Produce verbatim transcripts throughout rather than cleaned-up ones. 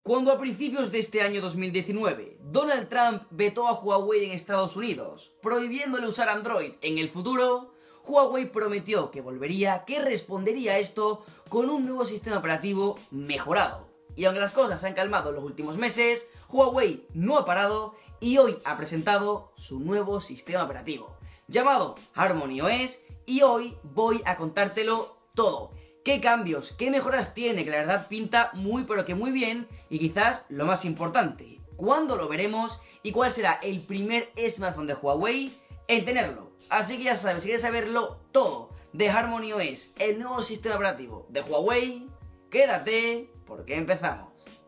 Cuando a principios de este año dos mil diecinueve Donald Trump vetó a Huawei en Estados Unidos, prohibiéndole usar Android en el futuro, Huawei prometió que volvería, que respondería a esto con un nuevo sistema operativo mejorado. Y aunque las cosas se han calmado en los últimos meses, Huawei no ha parado y hoy ha presentado su nuevo sistema operativo, llamado HarmonyOS, y hoy voy a contártelo todo. ¿Qué cambios, qué mejoras tiene? Que la verdad pinta muy pero que muy bien, y quizás lo más importante, ¿cuándo lo veremos? ¿Y cuál será el primer smartphone de Huawei en tenerlo? Así que ya sabes, si quieres saberlo todo de HarmonyOS, el nuevo sistema operativo de Huawei, quédate porque empezamos.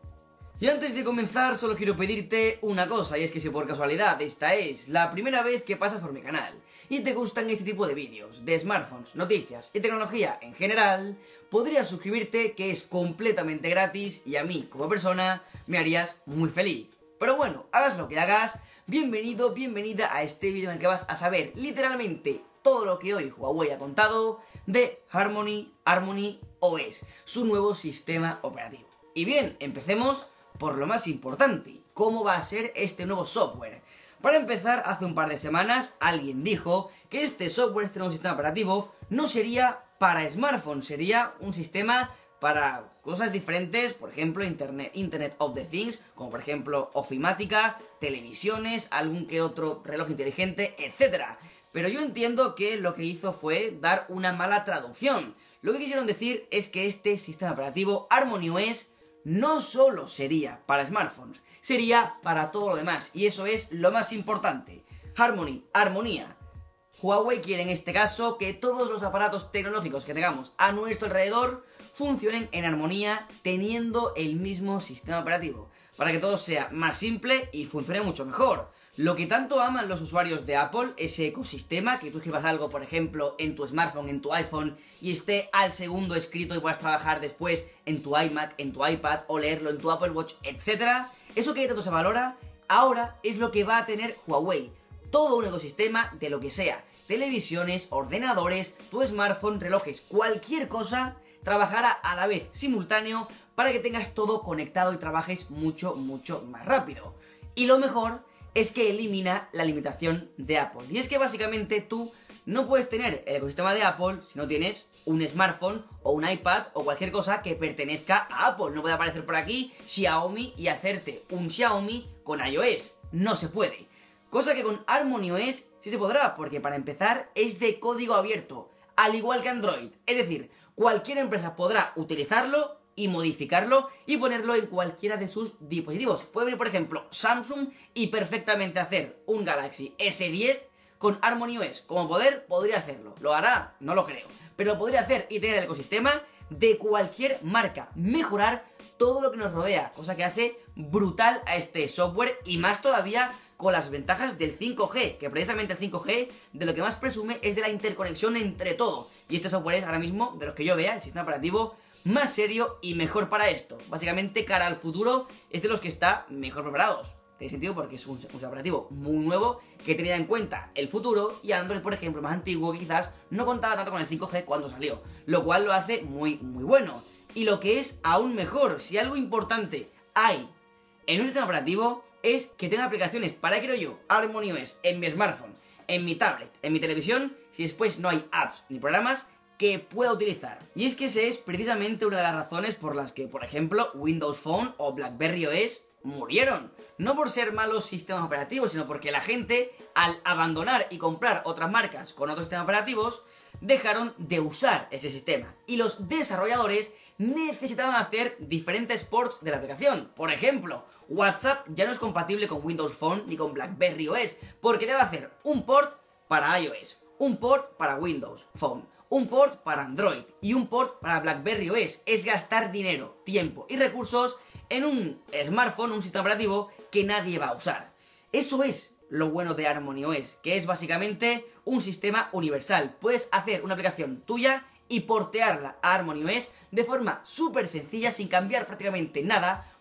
Y antes de comenzar solo quiero pedirte una cosa, y es que si por casualidad esta es la primera vez que pasas por mi canal y te gustan este tipo de vídeos de smartphones, noticias y tecnología en general, podrías suscribirte, que es completamente gratis y a mí como persona me harías muy feliz. Pero bueno, hagas lo que hagas, bienvenido, bienvenida a este vídeo en el que vas a saber literalmente todo lo que hoy Huawei ha contado de Harmony, HarmonyOS, su nuevo sistema operativo. Y bien, empecemos por lo más importante, ¿cómo va a ser este nuevo software? Para empezar, hace un par de semanas alguien dijo que este software, este nuevo sistema operativo, no sería para smartphones, sería un sistema para cosas diferentes, por ejemplo, Internet, Internet of the Things, como por ejemplo ofimática, televisiones, algún que otro reloj inteligente, etcétera. Pero yo entiendo que lo que hizo fue dar una mala traducción. Lo que quisieron decir es que este sistema operativo, HarmonyOS, no solo sería para smartphones, sería para todo lo demás, y eso es lo más importante. Harmony, armonía. Huawei quiere en este caso que todos los aparatos tecnológicos que tengamos a nuestro alrededor funcionen en armonía, teniendo el mismo sistema operativo, para que todo sea más simple y funcione mucho mejor. Lo que tanto aman los usuarios de Apple, ese ecosistema, que tú escribas algo, por ejemplo, en tu smartphone, en tu iPhone, y esté al segundo escrito y puedas trabajar después en tu iMac, en tu iPad, o leerlo en tu Apple Watch, etcétera. Eso que tanto se valora, ahora es lo que va a tener Huawei. Todo un ecosistema de lo que sea. Televisiones, ordenadores, tu smartphone, relojes, cualquier cosa trabajará a la vez simultáneo para que tengas todo conectado y trabajes mucho, mucho más rápido. Y lo mejor es que elimina la limitación de Apple. Y es que básicamente tú no puedes tener el ecosistema de Apple si no tienes un smartphone o un iPad o cualquier cosa que pertenezca a Apple. No puede aparecer por aquí Xiaomi y hacerte un Xiaomi con iOS. No se puede. Cosa que con HarmonyOS sí se podrá, porque para empezar es de código abierto, al igual que Android. Es decir, cualquier empresa podrá utilizarlo y modificarlo y ponerlo en cualquiera de sus dispositivos. Puede venir, por ejemplo, Samsung y perfectamente hacer un Galaxy ese diez con HarmonyOS. Como poder, podría hacerlo. ¿Lo hará? No lo creo. Pero lo podría hacer y tener el ecosistema de cualquier marca. Mejorar todo lo que nos rodea, cosa que hace brutal a este software, y más todavía con las ventajas del cinco G, que precisamente el cinco G de lo que más presume es de la interconexión entre todo. Y este software es ahora mismo, de los que yo vea, el sistema operativo más serio y mejor para esto. Básicamente, cara al futuro, es de los que está mejor preparados. Tiene sentido porque es un, un sistema operativo muy nuevo que tenía en cuenta el futuro, y Android, por ejemplo, más antiguo, que quizás no contaba tanto con el cinco G cuando salió, lo cual lo hace muy, muy bueno. Y lo que es aún mejor, si algo importante hay en un sistema operativo, es que tenga aplicaciones para, creo yo, HarmonyOS en mi smartphone, en mi tablet, en mi televisión, si después no hay apps ni programas que pueda utilizar. Y es que esa es precisamente una de las razones por las que, por ejemplo, Windows Phone o BlackBerry O S murieron. No por ser malos sistemas operativos, sino porque la gente, al abandonar y comprar otras marcas con otros sistemas operativos, dejaron de usar ese sistema. Y los desarrolladores necesitaban hacer diferentes ports de la aplicación. Por ejemplo, WhatsApp ya no es compatible con Windows Phone ni con BlackBerry O S, porque debe hacer un port para iOS, un port para Windows Phone, un port para Android y un port para BlackBerry O S. Es gastar dinero, tiempo y recursos en un smartphone, un sistema operativo que nadie va a usar. Eso es lo bueno de HarmonyOS, que es básicamente un sistema universal. Puedes hacer una aplicación tuya y portearla a HarmonyOS de forma súper sencilla, sin cambiar prácticamente nada,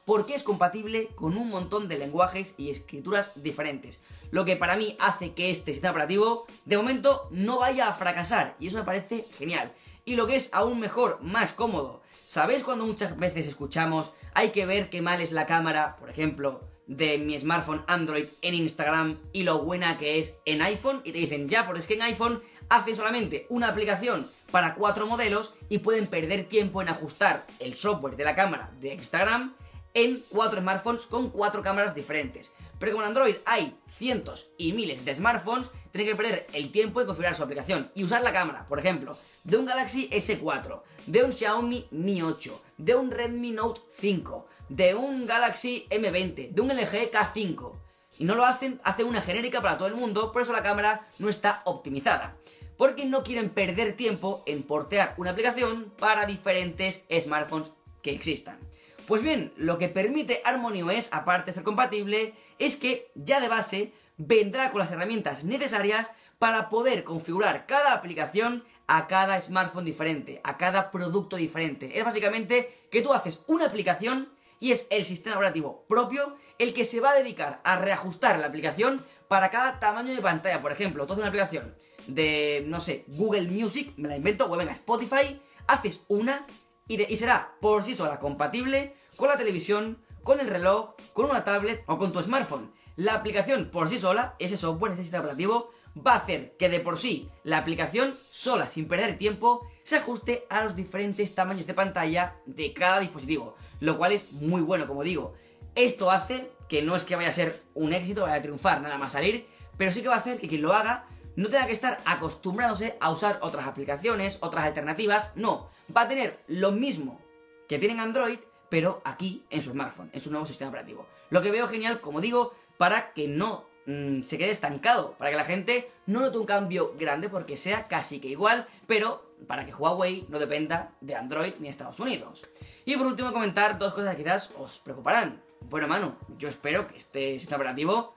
porque es compatible con un montón de lenguajes y escrituras diferentes, lo que para mí hace que este sistema operativo de momento no vaya a fracasar, y eso me parece genial. Y lo que es aún mejor, más cómodo, ¿sabéis cuando muchas veces escuchamos hay que ver qué mal es la cámara, por ejemplo, de mi smartphone Android en Instagram y lo buena que es en iPhone? Y te dicen, ya, pero es que en iPhone hacen solamente una aplicación para cuatro modelos y pueden perder tiempo en ajustar el software de la cámara de Instagram en cuatro smartphones con cuatro cámaras diferentes. Pero como en Android hay cientos y miles de smartphones, tienen que perder el tiempo en configurar su aplicación y usar la cámara, por ejemplo, de un Galaxy ese cuatro, de un Xiaomi Mi ocho, de un Redmi Note cinco, de un Galaxy eme veinte, de un L G K cinco. Y no lo hacen, hacen una genérica para todo el mundo, por eso la cámara no está optimizada. Porque no quieren perder tiempo en portear una aplicación para diferentes smartphones que existan. Pues bien, lo que permite HarmonyOS, aparte de ser compatible, es que ya de base vendrá con las herramientas necesarias para poder configurar cada aplicación a cada smartphone diferente, a cada producto diferente. Es básicamente que tú haces una aplicación y es el sistema operativo propio el que se va a dedicar a reajustar la aplicación para cada tamaño de pantalla. Por ejemplo, tú haces una aplicación de, no sé, Google Music, me la invento, o venga, Spotify, haces una y, de, y será por sí sola compatible con la televisión, con el reloj, con una tablet o con tu smartphone. La aplicación por sí sola, ese software, ese sistema operativo, va a hacer que de por sí la aplicación sola, sin perder tiempo, se ajuste a los diferentes tamaños de pantalla de cada dispositivo, lo cual es muy bueno, como digo. Esto hace que no es que vaya a ser un éxito, vaya a triunfar nada más salir, pero sí que va a hacer que quien lo haga no tenga que estar acostumbrándose a usar otras aplicaciones, otras alternativas. No, va a tener lo mismo que tiene en Android, pero aquí en su smartphone, en su nuevo sistema operativo. Lo que veo genial, como digo, para que no mmm, se quede estancado, para que la gente no note un cambio grande porque sea casi que igual, pero para que Huawei no dependa de Android ni Estados Unidos. Y por último comentar dos cosas que quizás os preocuparán. Bueno, mano, yo espero que este sistema operativo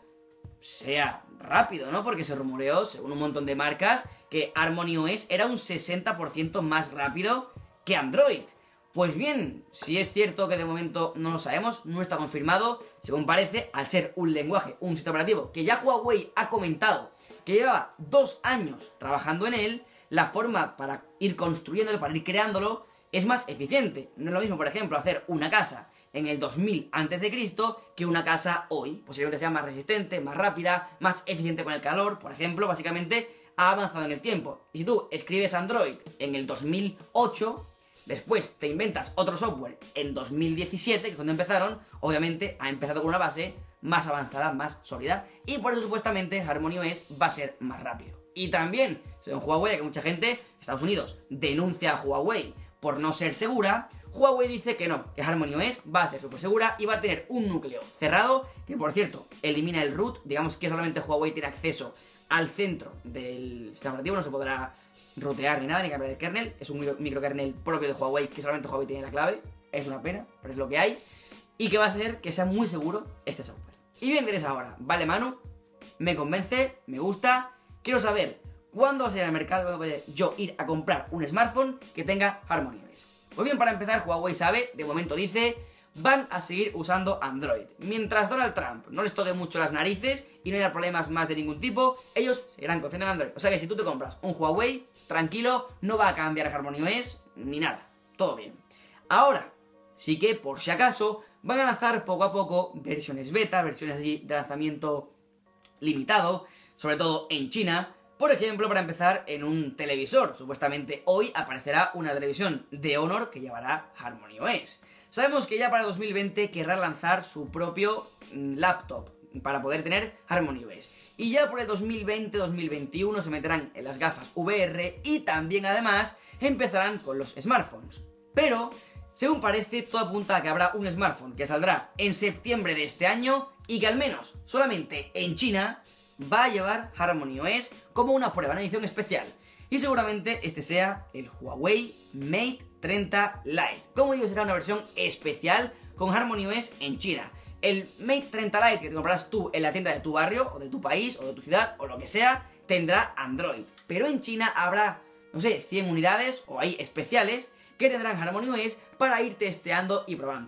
sea rápido, ¿no? Porque se rumoreó, según un montón de marcas, que HarmonyOS era un sesenta por ciento más rápido que Android. Pues bien, si es cierto que de momento no lo sabemos, no está confirmado, según parece, al ser un lenguaje, un sistema operativo que ya Huawei ha comentado que llevaba dos años trabajando en él, la forma para ir construyéndolo, para ir creándolo, es más eficiente. No es lo mismo, por ejemplo, hacer una casa en el dos mil antes de Cristo que una casa hoy. Posiblemente sea más resistente, más rápida, más eficiente con el calor, por ejemplo. Básicamente ha avanzado en el tiempo. Y si tú escribes Android en el dos mil ocho, después te inventas otro software en dos mil diecisiete, que es cuando empezaron, obviamente ha empezado con una base más avanzada, más sólida, y por eso supuestamente HarmonyOS va a ser más rápido. Y también, según Huawei, que mucha gente, Estados Unidos, denuncia a Huawei por no ser segura, Huawei dice que no, que HarmonyOS va a ser súper segura y va a tener un núcleo cerrado, que por cierto, elimina el root, digamos que solamente Huawei tiene acceso al centro del sistema operativo, no se podrá rootear ni nada, ni cambiar el kernel, es un micro, microkernel propio de Huawei, que solamente Huawei tiene la clave, es una pena, pero es lo que hay, y que va a hacer que sea muy seguro este software. Y bien diréis ahora, vale mano, me convence, me gusta, quiero saber cuándo va a salir al mercado, cuándo voy a yo ir a comprar un smartphone que tenga HarmonyOS. Pues bien, para empezar, Huawei sabe, de momento dice, van a seguir usando Android. Mientras Donald Trump no les toque mucho las narices y no haya problemas más de ningún tipo, ellos seguirán confiando en Android. O sea que si tú te compras un Huawei, tranquilo, no va a cambiar HarmonyOS ni nada. Todo bien. Ahora, sí que por si acaso, van a lanzar poco a poco versiones beta, versiones así de lanzamiento limitado, sobre todo en China. Por ejemplo, para empezar, en un televisor. Supuestamente hoy aparecerá una televisión de Honor que llevará HarmonyOS. Sabemos que ya para dos mil veinte querrá lanzar su propio laptop para poder tener HarmonyOS. Y ya por el dos mil veinte dos mil veintiuno se meterán en las gafas V R y también además empezarán con los smartphones. Pero, según parece, todo apunta a que habrá un smartphone que saldrá en septiembre de este año y que al menos solamente en China va a llevar HarmonyOS como una prueba, una edición especial. Y seguramente este sea el Huawei Mate treinta Lite. Como digo, será una versión especial con HarmonyOS en China. El Mate treinta Lite que te comprarás tú en la tienda de tu barrio, o de tu país, o de tu ciudad, o lo que sea, tendrá Android. Pero en China habrá, no sé, cien unidades, o hay especiales, que tendrán HarmonyOS para ir testeando y probando.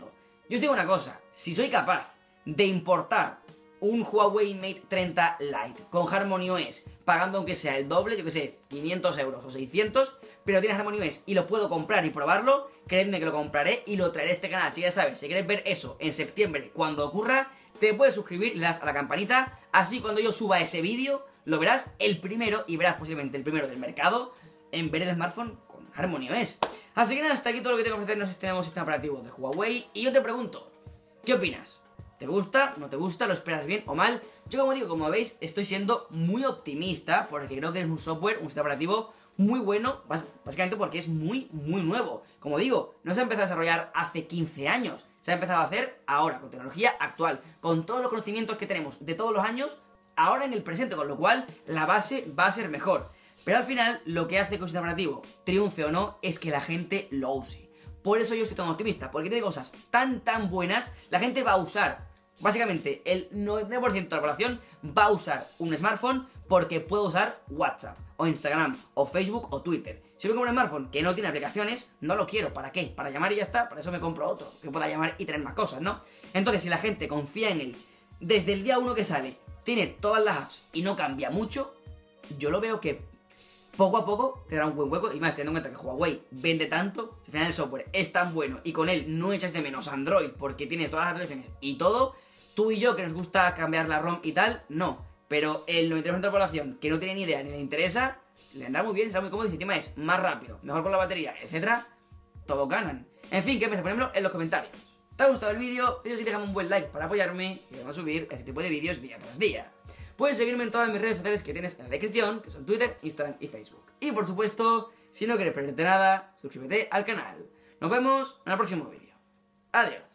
Yo os digo una cosa, si soy capaz de importar un Huawei Mate treinta Lite con HarmonyOS, pagando aunque sea el doble, yo que sé, quinientos euros o seiscientos, pero tienes HarmonyOS y lo puedo comprar y probarlo, creedme que lo compraré y lo traeré a este canal. Si ya sabes, si quieres ver eso en septiembre, cuando ocurra, te puedes suscribir, le das a la campanita, así cuando yo suba ese vídeo, lo verás el primero y verás posiblemente el primero del mercado en ver el smartphone con HarmonyOS. Así que nada, hasta aquí todo lo que tengo que ofrecernos este nuevo sistema operativo de Huawei. Y yo te pregunto, ¿qué opinas? ¿Te gusta? ¿No te gusta? ¿Lo esperas bien o mal? Yo, como digo, como veis, estoy siendo muy optimista porque creo que es un software, un sistema operativo muy bueno, básicamente porque es muy, muy nuevo. Como digo, no se ha empezado a desarrollar hace quince años, se ha empezado a hacer ahora, con tecnología actual, con todos los conocimientos que tenemos de todos los años, ahora en el presente, con lo cual la base va a ser mejor. Pero al final, lo que hace que un sistema operativo triunfe o no es que la gente lo use. Por eso yo estoy tan optimista, porque tiene cosas tan, tan buenas, la gente va a usar. Básicamente, el noventa y nueve por ciento de la población va a usar un smartphone porque puede usar WhatsApp, o Instagram, o Facebook, o Twitter. Si yo me compro un smartphone que no tiene aplicaciones, no lo quiero. ¿Para qué? Para llamar y ya está. Para eso me compro otro, que pueda llamar y tener más cosas, ¿no? Entonces, si la gente confía en él desde el día uno que sale, tiene todas las apps y no cambia mucho, yo lo veo que poco a poco te dará un buen hueco. Y más, teniendo en cuenta que Huawei vende tanto, si al final el software es tan bueno y con él no echas de menos Android porque tiene todas las aplicaciones y todo, tú y yo, que nos gusta cambiar la ROM y tal, no. Pero el noventa y nueve por ciento de la población que no tiene ni idea ni le interesa, le andará muy bien, será muy cómodo y encima es más rápido, mejor con la batería, etcétera. Todos ganan. En fin, ¿qué piensas? Ponedmelo en los comentarios. ¿Te ha gustado el vídeo? Eso sí, déjame un buen like para apoyarme y vamos a subir este tipo de vídeos día tras día. Puedes seguirme en todas mis redes sociales que tienes en la descripción, que son Twitter, Instagram y Facebook. Y por supuesto, si no quieres perderte nada, suscríbete al canal. Nos vemos en el próximo vídeo. Adiós.